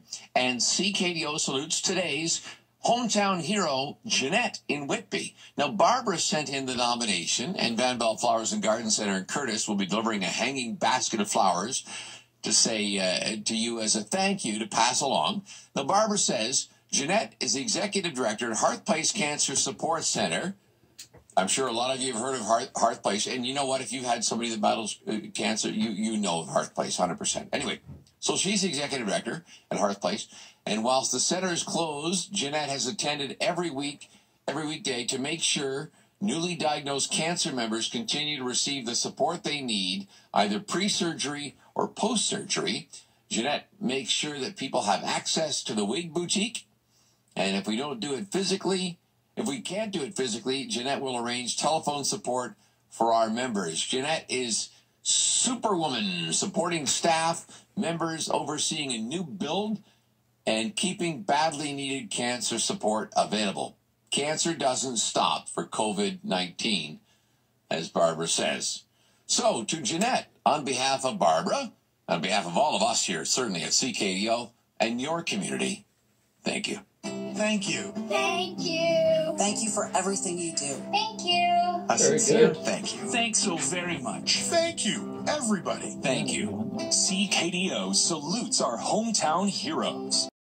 And CKDO salutes today's hometown hero, Jeanette in Whitby. Now, Barbara sent in the nomination, and Van Bell Flowers and Garden Center in Curtis will be delivering a hanging basket of flowers to say to you as a thank you to pass along. Now, Barbara says, Jeanette is the executive director at Hearth Place Cancer Support Center. I'm sure a lot of you have heard of Hearth Place, and you know what? If you've had somebody that battles cancer, you know of Hearth Place 100%. Anyway, so she's the executive director at Hearth Place, and whilst the center is closed, Jeanette has attended every weekday to make sure newly diagnosed cancer members continue to receive the support they need, either pre-surgery or post-surgery. Jeanette makes sure that people have access to the Wig Boutique, and if we can't do it physically, Jeanette will arrange telephone support for our members. Jeanette is superwoman, supporting staff, members, overseeing a new build, and keeping badly needed cancer support available. Cancer doesn't stop for COVID-19, as Barbara says. So, to Jeanette, on behalf of Barbara, on behalf of all of us here, certainly at CKDO, and your community, thank you. Thank you. Thank you. Thank you for everything you do. Thank you. A sincere thank you. Thanks so very much. Thank you, everybody. Thank you. CKDO salutes our hometown heroes.